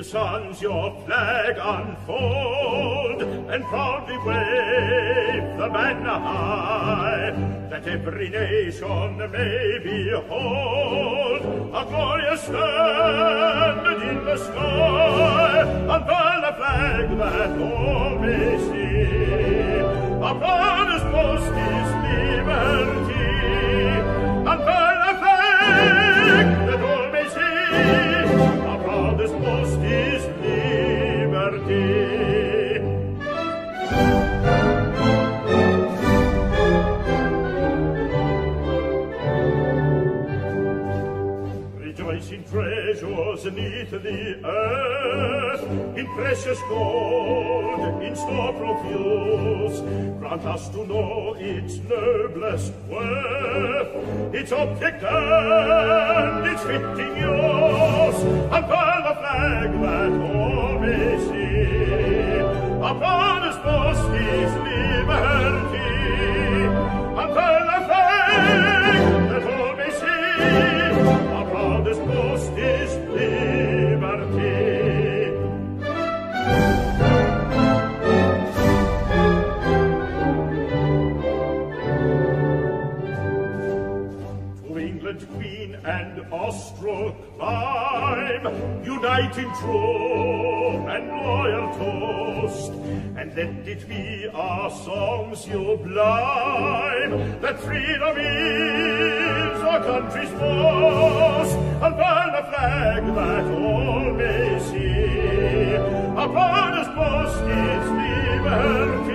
your sons your flag unfold, and proudly wave the banner high, that every nation may behold a glorious standard in the sky. Unfurl the flag that all may see, our proudest boast is liberty. Unfurl the flag that all may see, our proudest boast is liberty. Rejoice in treasures beneath the earth, in precious gold, in store profuse. Grant us to know its noblest worth, its object and its fitting use. Unfurl the flag that all may see, our proudest boast is liberty. Unfurl the flag that all may see, our proudest boast is liberty. To England's Queen and Austro climb, unite in true and loyal toast, and let it be our song sublime, that freedom is our country's boast. Unfurl the flag that all may see, our proudest boast is liberty.